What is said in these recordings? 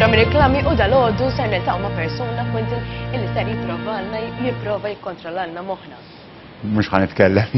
lura minn reklami u dal-għoddu ser niltaqgħu ma' persuna Quentin illi ser jipprova jikkontrollalna moħħna. Mhux ħanitkellem.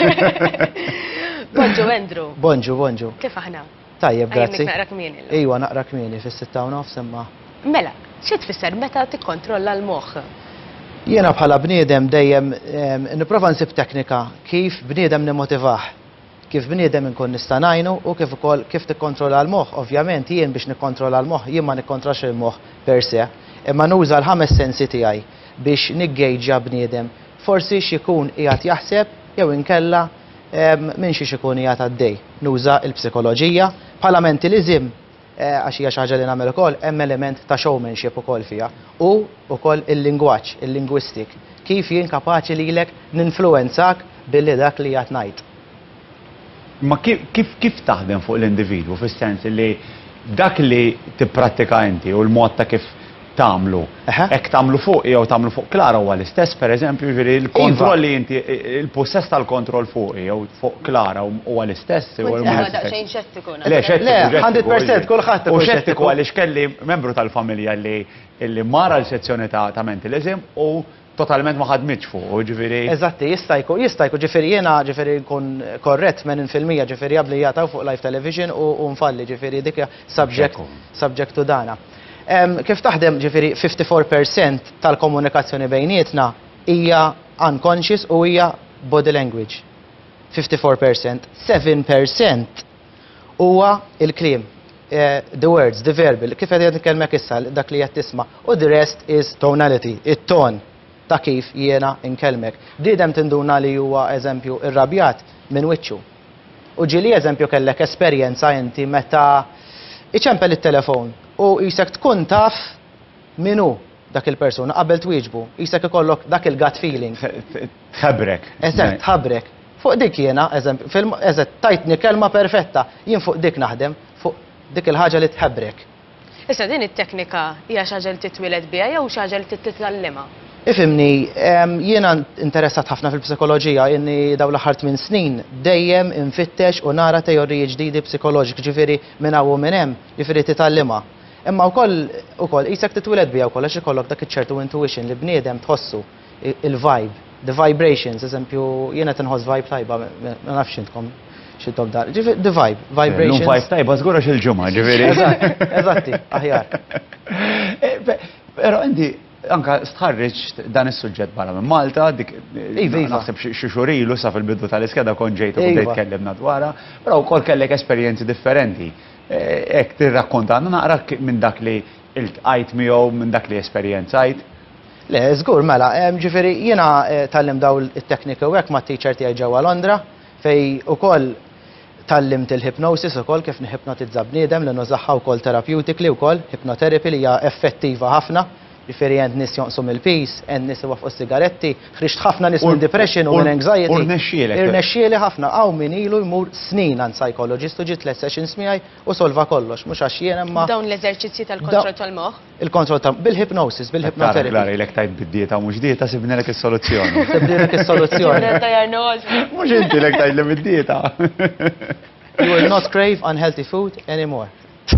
Bonġu Andrew. Bonġu. Kif aħna? Tajjeb, grazzi. Naqra kmieni. Ejwa, naqra kmieni fis-6:30 imma. Mela, xi tfisser meta tikkontrolla l-moħħ? Jiena bħala bniedem dejjem nipprova nsib teknika kif bniedem nimmotivah. Kif bniedem inkun nista' ngħinu u kif ukoll kif tikkontrolla l-moħħ. Ovvjament jien biex nikkontrolla l-moħħ jien ma nikkontrollax il-moħħ per se, imma nuża l-5 sensi tiegħi biex niggejġja bniedem. Forsi x'ikun qiegħed jaħseb jew inkella minn xi ikun qiegħed għaddej. Nuża l-psikoloġija bħala mentalism għax hija xi ħaġa li nagħmel ukoll hemm element ta' showmanship ukoll fiha u wkoll il-lingwaġġ, il-linguistik. Kif jien kapaċi lilek ninfluwenzak billi dak li qed ngħid. Ma kif taħdem fuq l-individwu fis-sens li dak li tipprattika inti u l-mod ta' kif tagħmlu, hekk tagħmlu fuq jew tagħmlu fuq Klara huwa l-istess, pereżempju, jiġifieri l-kontroll li inti il-possess tal-kontroll fuq jew fuq Klara huwa l-istess. Daqsxejn xettiku. Le, 100% kulħadd u xettiku għaliex kelli membru tal-familja li mara l-sezzjoni ta' mentalism u totalment ma ħadmitx fuq, ġifieri. Eżatti, jista' jkun ġifieri jiena nkun korrett minn fil-mija ġifieri qabli jagħtaw fuq live television u nfalli ġifieri dik subject to dana. Kif taħdem ġifieri 54% tal-komunikazzjoni bejnietna hija unconscious u hija body language. 54%. 7% huwa il-kliem. The words, the verbal, kif qed nitkellmek issa dak li qed tisma' u the rest is tonality, it-ton ta' kif jiena nkellmek. Bniedem tinduna li huwa eżempju irrabjat minn wiċċu. U ġieli eżempju kellek esperjenza inti meta iċempel it-telefon u jisek tkun taf minu dak il-persuna qabel twieġbu, jisek ikollok dak il-gut feeling. Tħabbrek. Eżatt, tħabbrek. Fuq dik jiena, eżatt, tajtni kelma perfetta, jien fuq dik naħdem, fuq dik il-ħaġa li tħabbrek. Issa din it-teknika hija xi ħaġa li titwiled biha jew xi ħaġa li titgħallimha? Ifimni, jiena interessat ħafna fil-psikoloġija, inni daw l-aħħar 8 snin dejjem infittex u nara teoriji ġdidi psikoloġiki, ġifieri minn hawn u minn hemm, ġifieri titgħallimha. Imma wkoll isek titwiled biha wkoll għax ikollok dak iċ-ċertu intuition li bniedem tħossu il-vibe, the vibrations, eżempju jiena tinħoss vibe tajba, ma nafx intkom xi tob dar. Ġifieri the vibrations. Vibe tajba żgura xil-ġimgħa, ġifieri. Eżatti, aħjar. Però inti anka stħarriġ dan is-suġġett barra minn Malta, dik naħseb xi xurilu sa fil-bidu tal-iskeda kon ġejtu u bdejt tkellimna dwarha, però wkoll kellek esperjenzi differenti. Hekk tirrakkontana naqra minn dak li iltqajt miegħu minn dak li esperjenzajt. Le, żgur mela, ġifieri jiena tallim daw it-teknika u hekk ma' teacher tiegħi ġewwa Londra fej ukoll tallimt il-hypnosis ukoll kif nihypnotizza bniedem li nużaħħa wkoll therapeutically wkoll, hypnotherapy li hija effettiva ħafna. Ġifieri hemm nies jonqsum il-peace, hemm nies iwaqfu s-sigaretti, ħriġt ħafna nies minn depression u minn anxiety. Irnexxieli ħafna hawn min ilu jmur snin għand psychologist u ġiet 3 sessions miegħi u solva kollox, mhux għax jien imma. Dawn l-eżerċizzji tal-kontroll tal-moħħ? Il-kontroll bil-hypnosis, bil-hypnotherapy. Klara jilek tajt bid-dieta mhux dieta sibnilek is-soluzzjoni. Sibnilek is-soluzzjoni. Mhux inti lek tajt li bid-dieta. You will not crave unhealthy food anymore.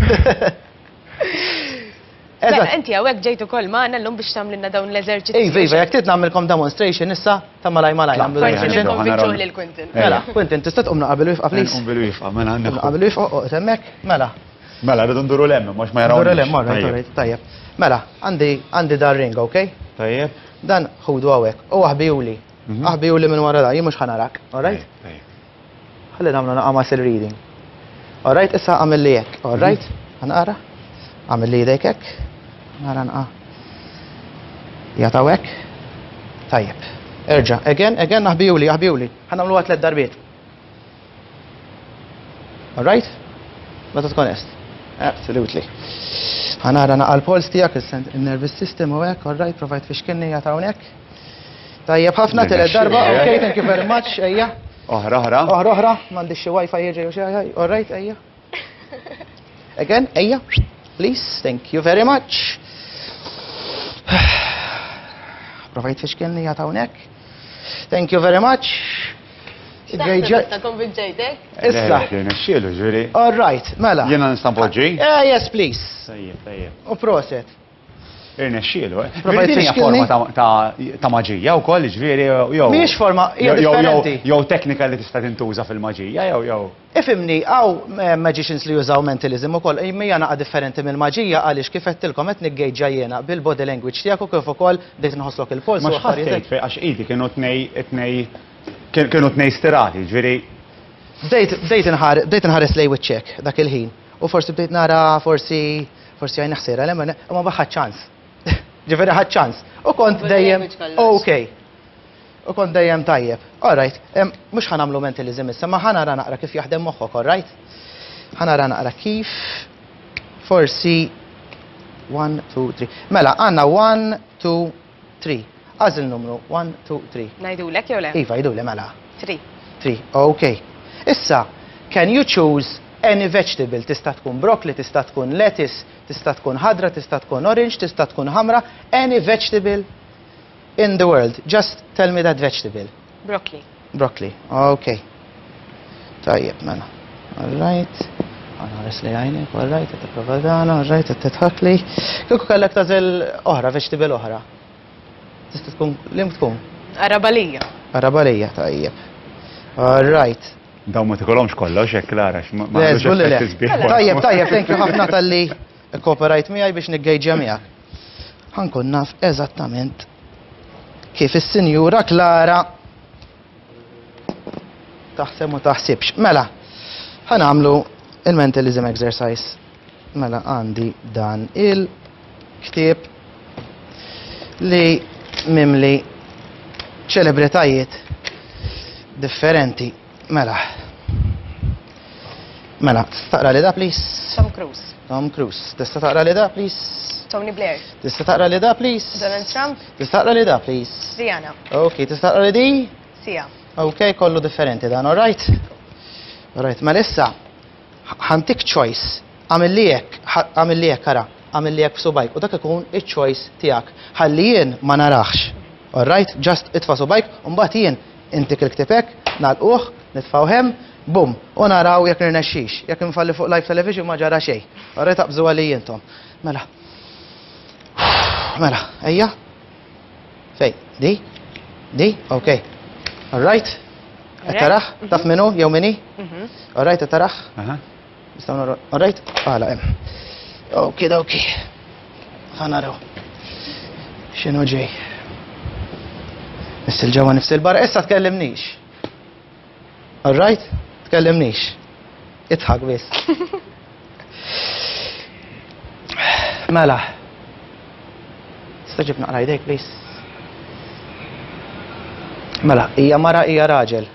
Mela, inti hawnhekk ġejtu ukoll magħna llum biex tagħmlilna dawn l-eżerċizzji. Iva, jekk trid nagħmilkom demonstration issa ta' malaj nagħmlu demonstration. Lil Quentin. Mela, Quentin, tista' tqum naqbel wifqa please. Nqum bil-wifqa, mela għandek. Qabel wifqa oqgħod hemmhekk, mela. Mela rridu nduru lemma, mhux ma jarawniex. Nduru lemma, tajjeb. Mela, għandi dar ring, okay? Tajjeb. Dan ħudu hawnhekk u aħbijuli. Aħbijuli minn wara da, jien mhux ħanarak, all right? Ħalli nagħmlu naqa' muscle reading. All right, issa għamel li hekk, all right? Ħanqara? Għamel li jdejk hekk. Nara nqa. Jatawek. Tajjeb. Erġa. Again, naħbijuli. Ħanamlu 3 darbiet. All right? Meta tkun est. Absolutely. Ħanara naqa l-pols tiegħek, il-nervous system u hekk, all right, provajt fixkinni jatawnek. Tajjeb ħafna 3 darba. Okay, thank you very much. Ejja. Oħra. M'għandix xi wifi jiġi u xi all right, ejja. Again, ejja. Please, thank you very much. Provajt fixkinni jatawnek. Thank you very much. Sta konvinċejtek? Issa. Nexxielu, ġviri. All right, mela. Jena nistan poġġi? Yes, please. Tajjeb. U proset. Nexxielu. Provajt Din hija tixkilni? forma ta' maġija wkoll, ġviri, jew. Mhijiex forma, hija differenti. Jew teknika li tista' tintuża fil-maġija, jew. Ifimni, għaw magicians li jużaw mentalism u koll, imija naqa differenti mill-maġija għalix kif għettilkom għet niggejġa jena bil-body language tijak u kif u koll dejt nħoslok il-pols. Ma xħattejt fej, għax idi kienu tnej stirati, ġviri. Bdejt nħares lej wicċek dak il-ħin u forsi bdejt nara forsi għajn naħsira, ma baħħat ċans. Ġviri ħat ċans. U kont dejjem, okay. U kont dejjem tajjeb. All right, mux ħanamlu mentalism issa, ma ħanara naqra kif jaħdem moħħok, all right? Ħanara naqra kif, forsi 1, 2, 3. Mela, għanna 1, 2, 3. Għazil numru 1, 2, 3. Najdulek jew le? Iva, jidule mela. 3. 3, okay. Issa, can you choose any vegetable? Tista' tkun broccoli, tista' tkun lettuce, tista' tkun ħadra, tista' tkun orange, tista' tkun ħamra, any vegetable in the world. Just tell me that vegetable. Broccoli. Broccoli, okay. Tajjeb, mela. All right. Għana resli għajnek, all right, għetta provadana, all right, għetta tħakli. Kieku kellek tażel oħra, vegetable oħra. Tista' tkun, lim tkun? Arabalija. Arabalija, tajjeb. All right. Daw ma tikolomx kollox, hekk Klara, Tajjeb, thank you ħafna tal-li cooperate miegħi biex niggejġja miegħek. Ħankun naf eżattament kif is-Sinjura Klara taħseb u taħsibx. Mela, ħanamlu il-mentalism exercise. Mela, għandi dan il-ktieb li mimli ċelebritajiet differenti. Mela, taqra li da, please? Tom Cruise. Tom Cruise. Tista taqra li da, please? Tony Blair. Tista taqra li da, please? Donald Trump. Tista taqra li da, please? Rihanna. Ok, tista taqra li di? Sia. Ok, kollu differenti dan, all right? All right, ma lissa, ħantik choice, għamillijek, kara, għamillijek f'subajk, u dak ikun il-choice tijak. Ħalli jien ma narax, all right? Just itfa subajk, un-bat jien intik il-ktipek, nal-uħ, nitfawhem, bum, u naraw jek nirnexxix, jek nfalli fuq live television ma ġara xej. All right, aqbżu għalli jintom. Mela, ejja? Fej, di, ok. All right? Taraħ, taf minu, jew mini? All right, taraħ? All right? Għala, ok. Ħanaraw. Xinu ġej? Nissil ġewa nifsil barra, issa tkellimnix. All right? Tkellimnix. Itħak bis. Mela. Staġib naqra jdejk, please. Mela, hija mara, hija raġel.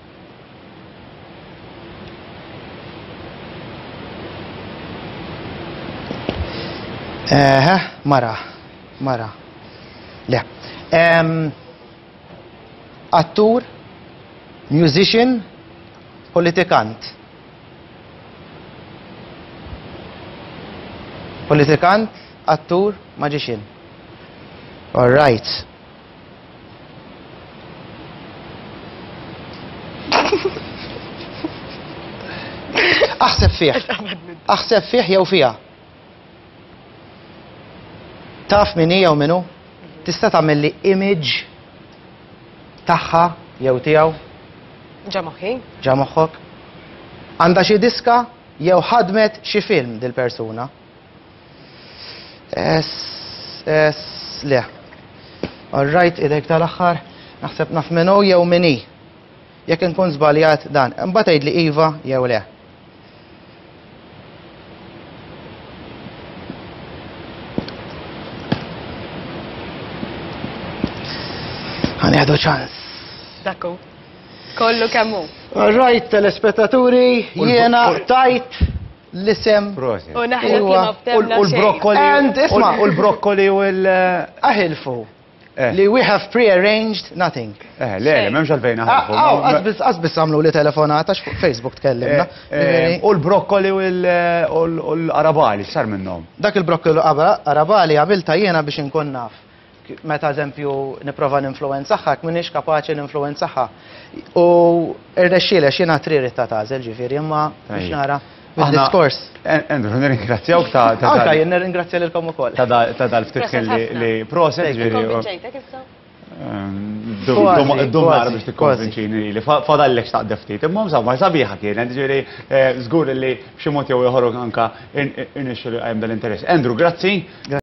Mara. Le. Attur, musician, politikant. Attur, magician. All right. Aħseb fih jew fija. Taf min hija u minu? Tista' tagħmel li image tagħha jew tiegħu? Ġa moħħok. Għandha xi diska jew ħadmet xi film dil-persuna. Le. All right, idejk tal-aħħar naħseb naf minnu jew mini. Jekk inkun żbaljat dan, imbagħad tgħidli iva jew le. Għanjadu ċans. Dakku. Kollu kemmu. All right, telespettaturi, jiena tajt l-isem. U naħna kima b'temna U l-brokkoli. And isma. U l-brokkoli u l... Aħilfu. Li we have pre-arranged nothing. Le, memx għalfejn aħilfu. Għazbis għamlu li telefonata fuq Facebook tkellimna. U l-brokkoli u l-arabali, sar minnom. Dak il-brokkoli u arabali għabilta jiena biex nkun naf. meta eżempju nipprova ninfluwenzaħħa, minix kapaċi ninfluwenzaħħa. U irnexxiela x'jiena tririt ta' tażel ġifieri, imma biex nara bil-diskors. Andrew, nirringrazzjawk ta' Anka jien nirringrazzja lilkom ukoll. ta' dal-ftit li proset ġifieri. Konvinċejtek issa? Dum nara biex tikkonvinċini li fadallek xtaq ftit. Imma mżamma sabiħa kienet, ġifieri żgur li b'xi mod jew ieħor anke inixxu li qajjem dal-interess. Andrew, grazzi.